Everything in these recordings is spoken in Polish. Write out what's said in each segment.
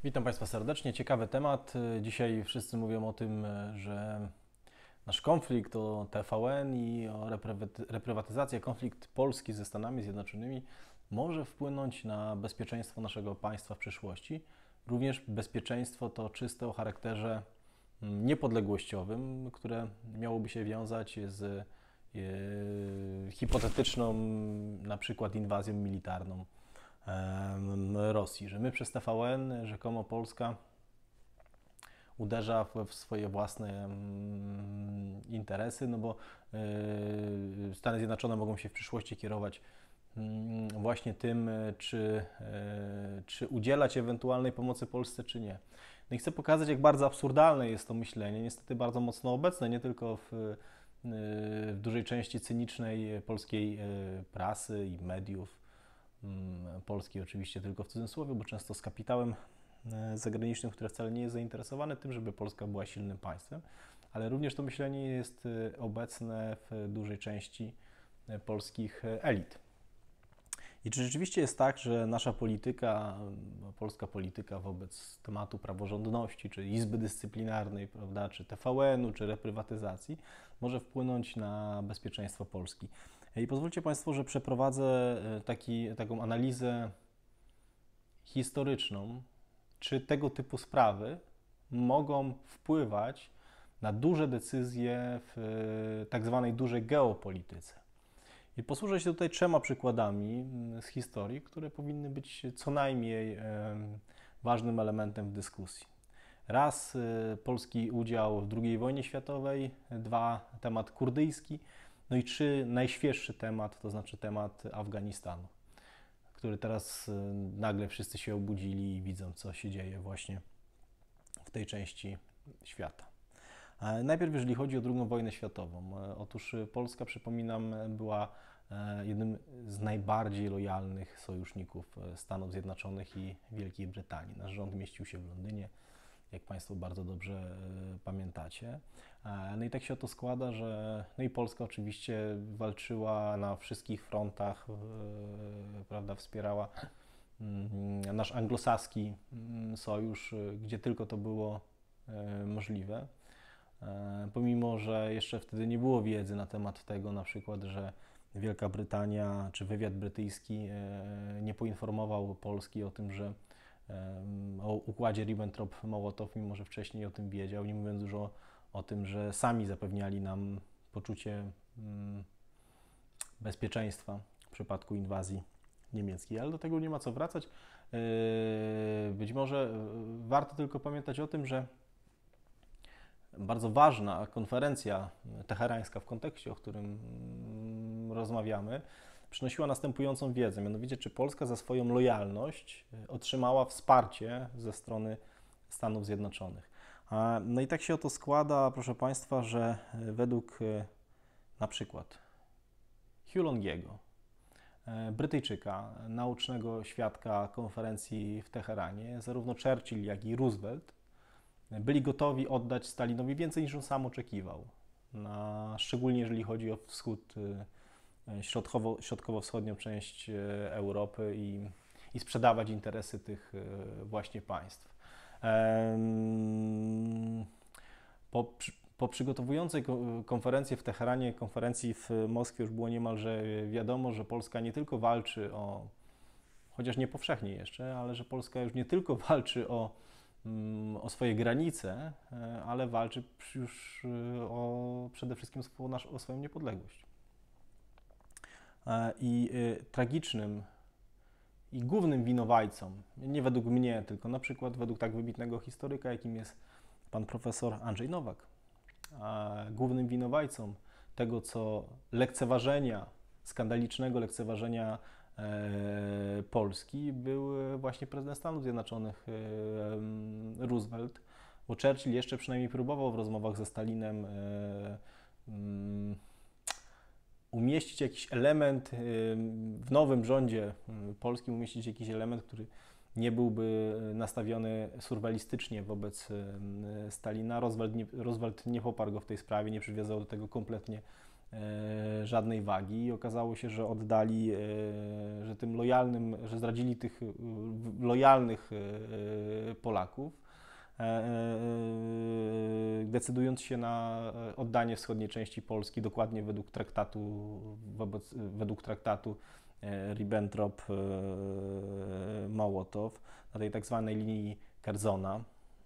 Witam Państwa serdecznie. Ciekawy temat. Dzisiaj wszyscy mówią o tym, że nasz konflikt o TVN i o reprywatyzację, konflikt Polski ze Stanami Zjednoczonymi może wpłynąć na bezpieczeństwo naszego państwa w przyszłości. Również bezpieczeństwo to czyste o charakterze niepodległościowym, które miałoby się wiązać z hipotetyczną na przykład inwazją militarną Rosji, że my przez TVN, rzekomo Polska uderza w swoje własne interesy, no bo Stany Zjednoczone mogą się w przyszłości kierować właśnie tym, czy udzielać ewentualnej pomocy Polsce, czy nie. No i chcę pokazać, jak bardzo absurdalne jest to myślenie, niestety bardzo mocno obecne, nie tylko w dużej części cynicznej polskiej prasy i mediów, polskiej oczywiście tylko w cudzysłowie, bo często z kapitałem zagranicznym, który wcale nie jest zainteresowany tym, żeby Polska była silnym państwem, ale również to myślenie jest obecne w dużej części polskich elit. I czy rzeczywiście jest tak, że nasza polityka, polska polityka wobec tematu praworządności, czy Izby Dyscyplinarnej, prawda, czy TVN-u, czy reprywatyzacji może wpłynąć na bezpieczeństwo Polski? I pozwólcie Państwo, że przeprowadzę taką analizę historyczną, czy tego typu sprawy mogą wpływać na duże decyzje w tak zwanej dużej geopolityce. I posłużę się tutaj 3 przykładami z historii, które powinny być co najmniej ważnym elementem w dyskusji. Raz polski udział w II wojnie światowej, 2 temat kurdyjski, no i 3 najświeższy temat, to znaczy temat Afganistanu, który teraz nagle wszyscy się obudzili i widzą, co się dzieje właśnie w tej części świata. Najpierw, jeżeli chodzi o II wojnę światową. Otóż Polska, przypominam, była jednym z najbardziej lojalnych sojuszników Stanów Zjednoczonych i Wielkiej Brytanii. Nasz rząd mieścił się w Londynie, jak Państwo bardzo dobrze pamiętacie. No i tak się oto składa, że no i Polska oczywiście walczyła na wszystkich frontach, prawda, wspierała nasz anglosaski sojusz, gdzie tylko to było możliwe. Pomimo że jeszcze wtedy nie było wiedzy na temat tego, na przykład, że Wielka Brytania czy wywiad brytyjski nie poinformował Polski o tym, że o układzie Ribbentrop-Mołotow, mimo że wcześniej o tym wiedział, nie mówiąc już o tym, że sami zapewniali nam poczucie bezpieczeństwa w przypadku inwazji niemieckiej, ale do tego nie ma co wracać. Być może warto tylko pamiętać o tym, że bardzo ważna konferencja teherańska w kontekście, o którym rozmawiamy, przynosiła następującą wiedzę, mianowicie czy Polska za swoją lojalność otrzymała wsparcie ze strony Stanów Zjednoczonych. No i tak się oto składa, proszę Państwa, że według na przykład Hugh Longiego, Brytyjczyka, naocznego świadka konferencji w Teheranie, zarówno Churchill, jak i Roosevelt byli gotowi oddać Stalinowi więcej niż on sam oczekiwał, szczególnie jeżeli chodzi o wschód, środkowo-wschodnią część Europy i sprzedawać interesy tych właśnie państw. Po przygotowującej konferencję w Teheranie, konferencji w Moskwie już było niemalże wiadomo, że Polska nie tylko walczy chociaż nie powszechnie jeszcze, ale że Polska już nie tylko walczy o swoje granice, ale walczy już przede wszystkim o swoją niepodległość. I tragicznym i głównym winowajcą, nie według mnie, tylko na przykład według tak wybitnego historyka, jakim jest pan profesor Andrzej Nowak, głównym winowajcą tego, co skandalicznego lekceważenia Polski był właśnie prezydent Stanów Zjednoczonych Roosevelt, bo Churchill jeszcze przynajmniej próbował w rozmowach ze Stalinem umieścić jakiś element w nowym rządzie polskim, umieścić jakiś element, który nie byłby nastawiony surrealistycznie wobec Stalina. Roosevelt nie poparł go w tej sprawie, nie przywiązał do tego kompletnie żadnej wagi i okazało się, że oddali, że tym lojalnym, że zdradzili tych lojalnych Polaków, decydując się na oddanie wschodniej części Polski dokładnie według traktatu Ribbentrop-Mołotow na tej tak zwanej linii Curzona.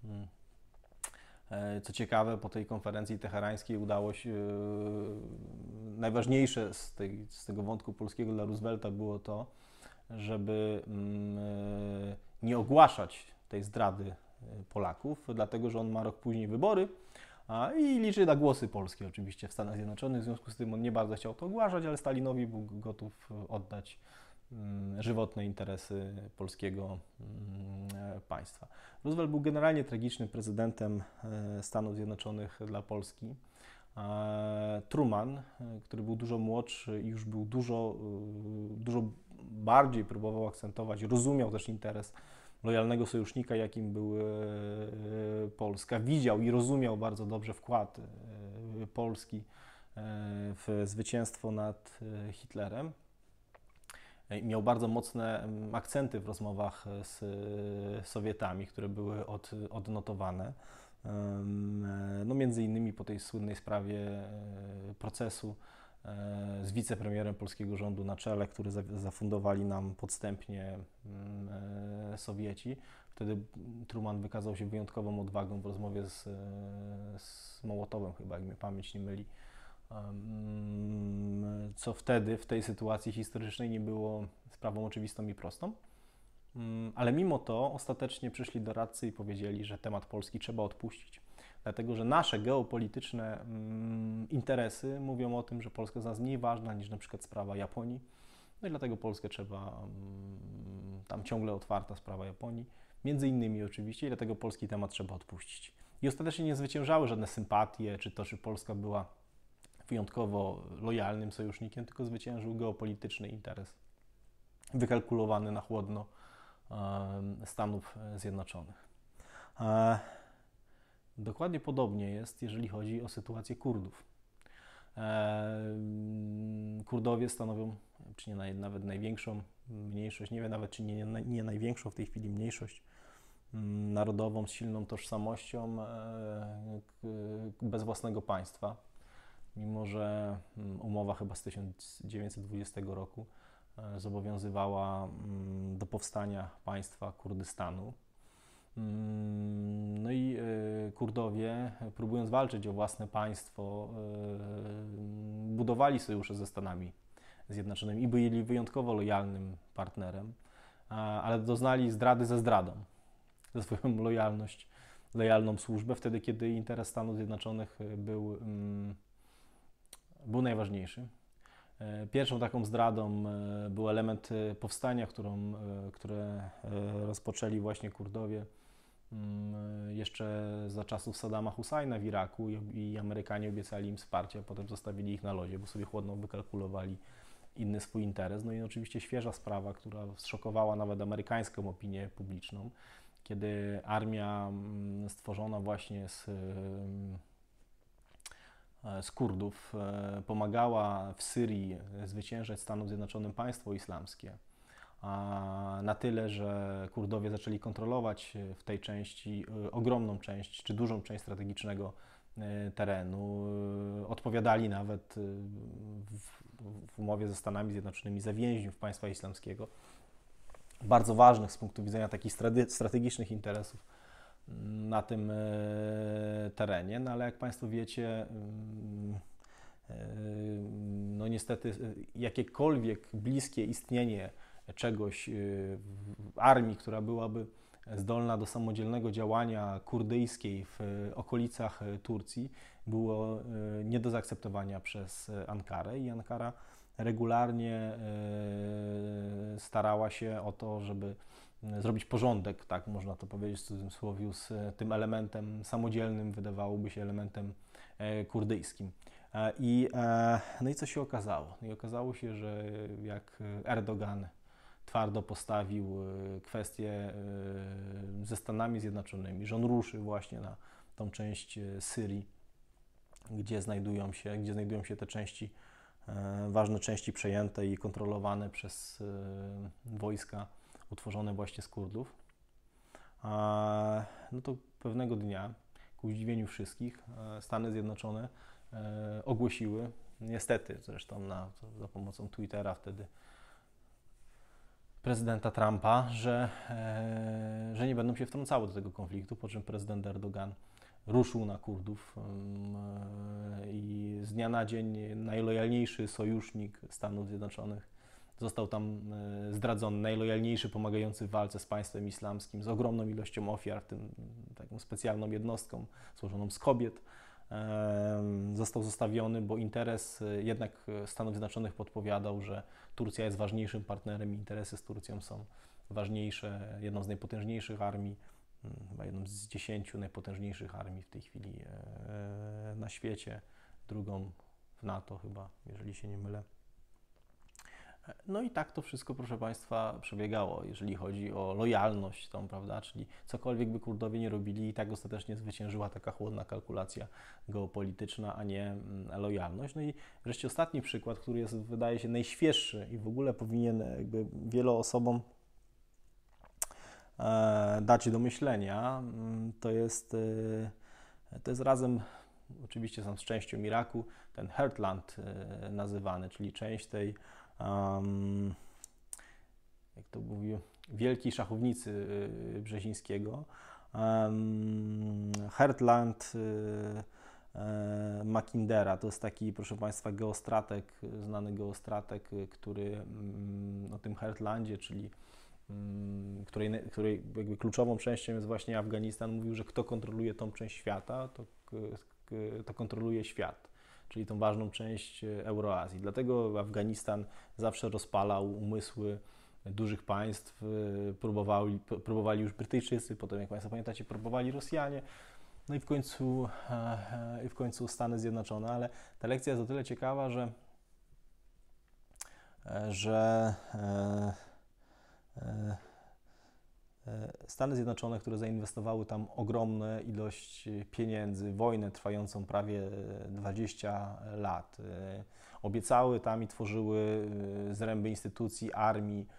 Co ciekawe, po tej konferencji teherańskiej udało się, najważniejsze z tego wątku polskiego dla Roosevelta było to, żeby nie ogłaszać tej zdrady Polaków, dlatego że on ma rok później wybory i liczy na głosy polskie oczywiście w Stanach Zjednoczonych, w związku z tym on nie bardzo chciał to ogłaszać, ale Stalinowi był gotów oddać żywotne interesy polskiego państwa. Roosevelt był generalnie tragicznym prezydentem Stanów Zjednoczonych dla Polski. Truman, który był dużo młodszy i już był dużo bardziej próbował akcentować, rozumiał też interes lojalnego sojusznika, jakim był Polska. Widział i rozumiał bardzo dobrze wkład Polski w zwycięstwo nad Hitlerem. Miał bardzo mocne akcenty w rozmowach z Sowietami, które były odnotowane. No między innymi po tej słynnej sprawie procesu z wicepremierem polskiego rządu na czele, który zafundowali nam podstępnie Sowieci. Wtedy Truman wykazał się wyjątkową odwagą w rozmowie z Mołotowem, chyba, jak mnie pamięć nie myli, co wtedy, w tej sytuacji historycznej, nie było sprawą oczywistą i prostą. Ale mimo to ostatecznie przyszli doradcy i powiedzieli, że temat Polski trzeba odpuścić. Dlatego, że nasze geopolityczne interesy mówią o tym, że Polska jest dla nas mniej ważna niż na przykład sprawa Japonii. No i dlatego Polskę trzeba, tam ciągle otwarta sprawa Japonii, między innymi oczywiście, i dlatego polski temat trzeba odpuścić. I ostatecznie nie zwyciężały żadne sympatie, czy to, czy Polska była wyjątkowo lojalnym sojusznikiem, tylko zwyciężył geopolityczny interes wykalkulowany na chłodno Stanów Zjednoczonych. Dokładnie podobnie jest, jeżeli chodzi o sytuację Kurdów. Kurdowie stanowią, czy nie nawet największą mniejszość, nie wiem nawet, czy nie największą w tej chwili mniejszość narodową z silną tożsamością bez własnego państwa. Mimo że umowa chyba z 1920 roku zobowiązywała do powstania państwa Kurdystanu. No i Kurdowie, próbując walczyć o własne państwo, budowali sojusze ze Stanami Zjednoczonymi i byli wyjątkowo lojalnym partnerem, ale doznali zdrady ze zdradą, ze swoją lojalną służbę, wtedy kiedy interes Stanów Zjednoczonych był najważniejszy. Pierwszą taką zdradą był element powstania, które rozpoczęli właśnie Kurdowie jeszcze za czasów Saddama Husajna w Iraku i Amerykanie obiecali im wsparcie, a potem zostawili ich na lodzie, bo sobie chłodno wykalkulowali inny swój interes. No i oczywiście świeża sprawa, która zszokowała nawet amerykańską opinię publiczną, kiedy armia stworzona właśnie z Kurdów pomagała w Syrii zwyciężać Stanom Zjednoczonym państwo islamskie, a na tyle, że Kurdowie zaczęli kontrolować w tej części ogromną część, czy dużą część strategicznego terenu. Odpowiadali nawet w umowie ze Stanami Zjednoczonymi za więźniów państwa islamskiego, bardzo ważnych z punktu widzenia takich strategicznych interesów na tym terenie, no ale jak Państwo wiecie, no niestety jakiekolwiek bliskie istnienie czegoś w armii, która byłaby zdolna do samodzielnego działania kurdyjskiej w okolicach Turcji, było nie do zaakceptowania przez Ankarę i Ankara regularnie starała się o to, żeby zrobić porządek, tak można to powiedzieć w cudzysłowie, z tym elementem samodzielnym, wydawałoby się elementem kurdyjskim. No i co się okazało? I okazało się, że jak Erdogan twardo postawił kwestię ze Stanami Zjednoczonymi, że on ruszy właśnie na tą część Syrii, gdzie znajdują się te części, ważne części przejęte i kontrolowane przez wojska utworzone właśnie z Kurdów. no to pewnego dnia, ku zdziwieniu wszystkich, Stany Zjednoczone ogłosiły, niestety zresztą za pomocą Twittera wtedy, prezydenta Trumpa, że nie będą się wtrącały do tego konfliktu, po czym prezydent Erdogan ruszył na Kurdów i z dnia na dzień najlojalniejszy sojusznik Stanów Zjednoczonych został tam zdradzony, najlojalniejszy pomagający w walce z państwem islamskim, z ogromną ilością ofiar, w tym taką specjalną jednostką złożoną z kobiet, został zostawiony, bo interes jednak Stanów Zjednoczonych podpowiadał, że Turcja jest ważniejszym partnerem i interesy z Turcją są ważniejsze, jedną z najpotężniejszych armii, chyba jedną z 10 najpotężniejszych armii w tej chwili na świecie, drugą w NATO chyba, jeżeli się nie mylę. No i tak to wszystko, proszę Państwa, przebiegało, jeżeli chodzi o lojalność tą, prawda, czyli cokolwiek by Kurdowie nie robili, i tak ostatecznie zwyciężyła taka chłodna kalkulacja geopolityczna, a nie lojalność. No i wreszcie ostatni przykład, który jest, wydaje się, najświeższy i w ogóle powinien jakby wielu osobom dać do myślenia, to jest razem, oczywiście z częścią Iraku, ten Heartland nazywany, czyli część tej jak to mówił, wielkiej szachownicy Brzezińskiego. Heartland Mackindera to jest taki, proszę Państwa, geostrateg, znany geostrateg, który o tym Heartlandzie, czyli której jakby kluczową częścią jest właśnie Afganistan, mówił, że kto kontroluje tą część świata, to kontroluje świat, czyli tą ważną część Euroazji. Dlatego Afganistan zawsze rozpalał umysły dużych państw, próbowali już Brytyjczycy, potem, jak Państwo pamiętacie, próbowali Rosjanie, no i w końcu Stany Zjednoczone, ale ta lekcja jest o tyle ciekawa, że Stany Zjednoczone, które zainwestowały tam ogromną ilość pieniędzy, wojnę trwającą prawie 20 lat, obiecały tam i tworzyły zręby instytucji, armii,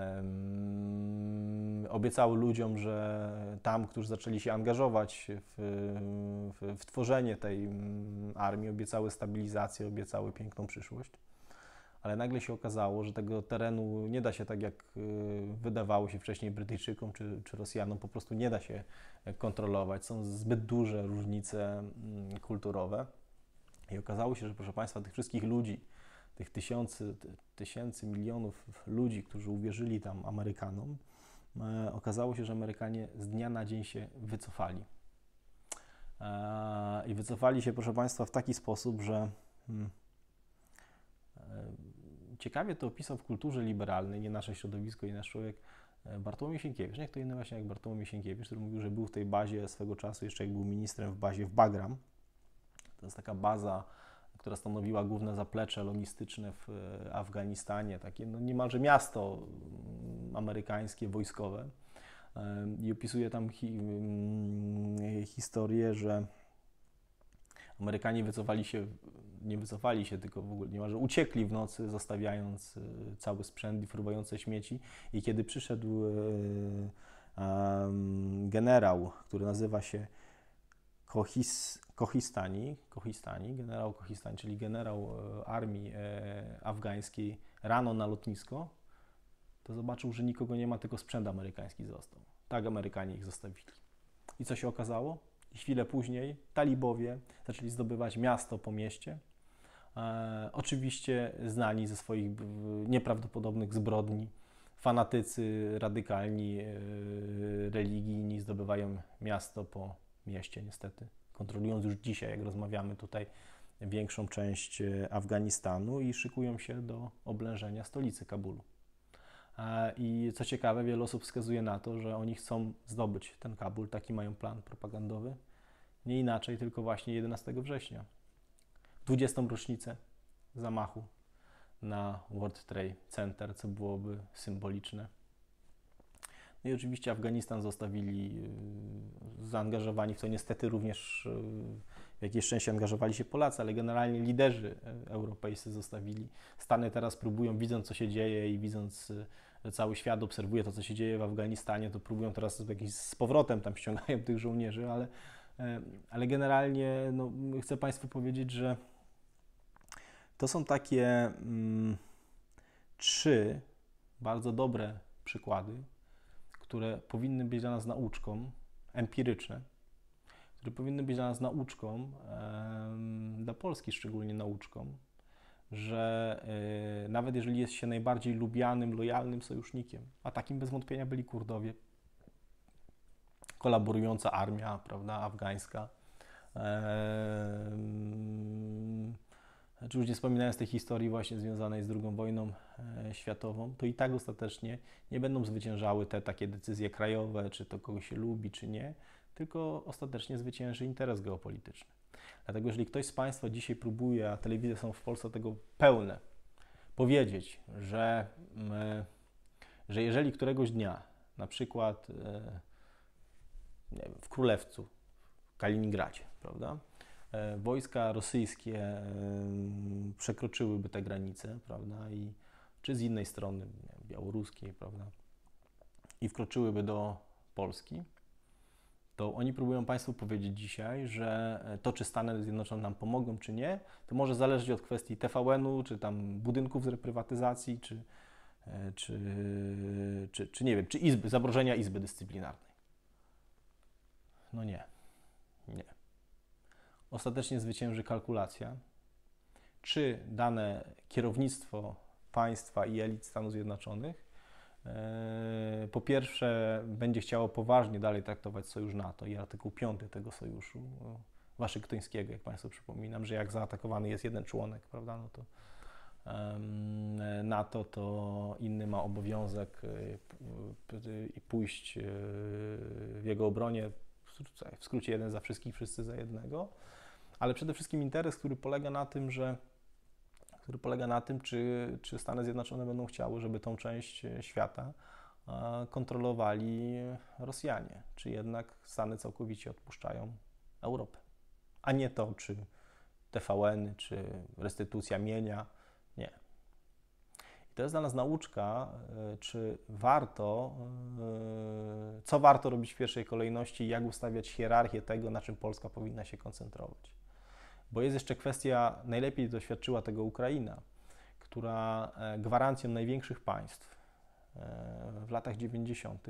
obiecały ludziom, że tam, którzy zaczęli się angażować w tworzenie tej armii, obiecały stabilizację, obiecały piękną przyszłość. Ale nagle się okazało, że tego terenu nie da się, tak jak wydawało się wcześniej Brytyjczykom czy Rosjanom, po prostu nie da się kontrolować. Są zbyt duże różnice kulturowe. I okazało się, że, proszę Państwa, tych wszystkich ludzi, tych tysięcy, milionów ludzi, którzy uwierzyli tam Amerykanom, okazało się, że Amerykanie z dnia na dzień się wycofali. I wycofali się, proszę Państwa, w taki sposób, że ciekawie to opisał w Kulturze Liberalnej, nie nasze środowisko i nasz człowiek, Bartłomiej Sienkiewicz. Nie kto inny właśnie jak Bartłomiej Sienkiewicz, który mówił, że był w tej bazie swego czasu, jeszcze jak był ministrem, w bazie w Bagram. To jest taka baza, która stanowiła główne zaplecze logistyczne w Afganistanie, takie no niemalże miasto amerykańskie, wojskowe. I opisuje tam historię, że Amerykanie nie wycofali się, tylko w ogóle niemalże uciekli w nocy, zostawiając cały sprzęt i fruwające śmieci. I kiedy przyszedł generał, który nazywa się Kohistani, generał Kohistani, czyli generał armii afgańskiej, rano na lotnisko, to zobaczył, że nikogo nie ma, tylko sprzęt amerykański został. Tak Amerykanie ich zostawili. I co się okazało? I chwilę później talibowie zaczęli zdobywać miasto po mieście. Oczywiście znani ze swoich nieprawdopodobnych zbrodni, fanatycy radykalni, religijni zdobywają miasto po mieście niestety, kontrolując już dzisiaj, jak rozmawiamy tutaj, większą część Afganistanu i szykują się do oblężenia stolicy Kabulu. I co ciekawe, wiele osób wskazuje na to, że oni chcą zdobyć ten Kabul, taki mają plan propagandowy, nie inaczej, tylko właśnie 11 września, 20. rocznicę zamachu na World Trade Center, co byłoby symboliczne. No i oczywiście Afganistan zostawili zaangażowani w to niestety również w jakieś szczęście angażowali się Polacy, ale generalnie liderzy europejscy zostawili. Stany teraz próbują, widząc co się dzieje i widząc że cały świat obserwuje to, co się dzieje w Afganistanie, to próbują teraz z powrotem tam ściągają tych żołnierzy, ale generalnie no, chcę Państwu powiedzieć, że to są takie trzy bardzo dobre przykłady, które powinny być dla nas nauczką, empiryczne, które powinny być dla nas nauczką, dla Polski szczególnie nauczką, że nawet jeżeli jest się najbardziej lubianym, lojalnym sojusznikiem, a takim bez wątpienia byli Kurdowie, kolaborująca armia, prawda, afgańska, czy już nie wspominając tej historii właśnie związanej z II wojną światową, to i tak ostatecznie nie będą zwyciężały te takie decyzje krajowe, czy to kogoś się lubi, czy nie, tylko ostatecznie zwycięży interes geopolityczny. Dlatego jeżeli ktoś z Państwa dzisiaj próbuje, a telewizje są w Polsce tego pełne, powiedzieć, że jeżeli któregoś dnia, na przykład nie wiem, w Królewcu, w Kaliningradzie, prawda, wojska rosyjskie przekroczyłyby te granice, prawda, czy z innej strony, nie wiem, białoruskiej, prawda, i wkroczyłyby do Polski, to oni próbują Państwu powiedzieć dzisiaj, że to, czy Stany Zjednoczone nam pomogą, czy nie, to może zależeć od kwestii TVN-u, czy tam budynków z reprywatyzacji, czy nie wiem, czy zagrożenia Izby Dyscyplinarnej. No nie. Ostatecznie zwycięży kalkulacja, czy dane kierownictwo państwa i elit Stanów Zjednoczonych po pierwsze będzie chciało poważnie dalej traktować sojusz NATO i artykuł 5 tego sojuszu waszyngtońskiego, jak Państwu przypominam, że jak zaatakowany jest jeden członek, prawda, no to NATO, to inny ma obowiązek pójść w jego obronie, w skrócie jeden za wszystkich, wszyscy za jednego, ale przede wszystkim interes, który polega na tym, czy Stany Zjednoczone będą chciały, żeby tą część świata kontrolowali Rosjanie, czy jednak Stany całkowicie odpuszczają Europę, a nie to, czy TVN, czy restytucja mienia, nie. I to jest dla nas nauczka, co warto robić w pierwszej kolejności i jak ustawiać hierarchię tego, na czym Polska powinna się koncentrować. Bo jest jeszcze kwestia, najlepiej doświadczyła tego Ukraina, która gwarancją największych państw w latach 90.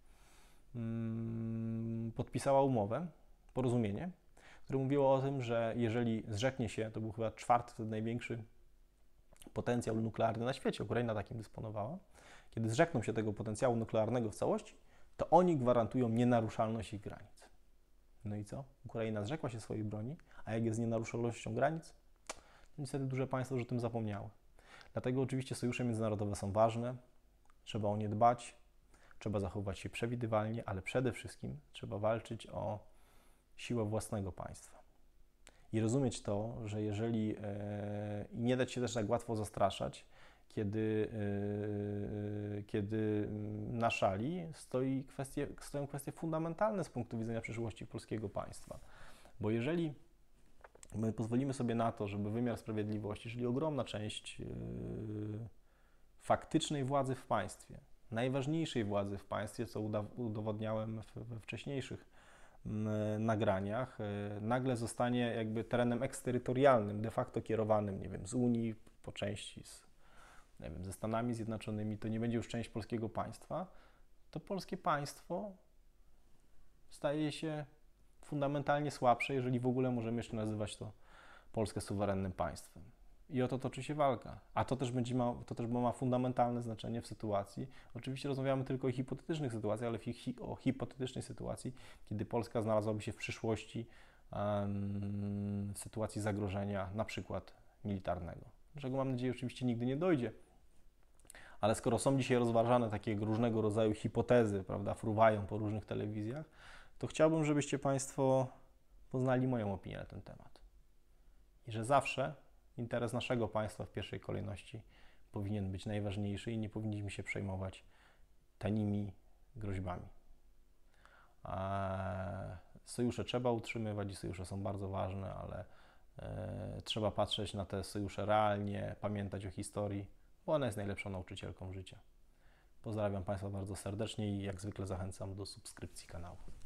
podpisała umowę, porozumienie, które mówiło o tym, że jeżeli zrzeknie się, to był chyba czwarty największy potencjał nuklearny na świecie, Ukraina takim dysponowała, kiedy zrzekną się tego potencjału nuklearnego w całości, to oni gwarantują nienaruszalność ich granic. No i co? Ukraina zrzekła się swojej broni, a jak jest z nienaruszalnością granic, to niestety duże państwa już o tym zapomniały. Dlatego oczywiście sojusze międzynarodowe są ważne, trzeba o nie dbać, trzeba zachowywać się przewidywalnie, ale przede wszystkim trzeba walczyć o siłę własnego państwa. I rozumieć to, że jeżeli nie dać się też tak łatwo zastraszać, kiedy na szali stoją kwestie fundamentalne z punktu widzenia przyszłości polskiego państwa. Bo jeżeli my pozwolimy sobie na to, żeby wymiar sprawiedliwości, czyli ogromna część faktycznej władzy w państwie, najważniejszej władzy w państwie, co udowodniałem we wcześniejszych nagraniach, nagle zostanie jakby terenem eksterytorialnym, de facto kierowanym, nie wiem, z Unii, po części ze Stanami Zjednoczonymi, to nie będzie już część polskiego państwa, to polskie państwo staje się fundamentalnie słabsze, jeżeli w ogóle możemy jeszcze nazywać to Polskę suwerennym państwem. I o to toczy się walka. A to też ma fundamentalne znaczenie w sytuacji, oczywiście rozmawiamy tylko o hipotetycznych sytuacjach, ale o hipotetycznej sytuacji, kiedy Polska znalazłaby się w przyszłości w sytuacji zagrożenia, na przykład militarnego. Do czego mam nadzieję oczywiście nigdy nie dojdzie. Ale skoro są dzisiaj rozważane takie różnego rodzaju hipotezy, prawda, fruwają po różnych telewizjach, to chciałbym, żebyście Państwo poznali moją opinię na ten temat. I że zawsze interes naszego państwa w pierwszej kolejności powinien być najważniejszy i nie powinniśmy się przejmować tanimi groźbami. Sojusze trzeba utrzymywać i sojusze są bardzo ważne, ale trzeba patrzeć na te sojusze realnie, pamiętać o historii, bo ona jest najlepszą nauczycielką życia. Pozdrawiam Państwa bardzo serdecznie i jak zwykle zachęcam do subskrypcji kanału.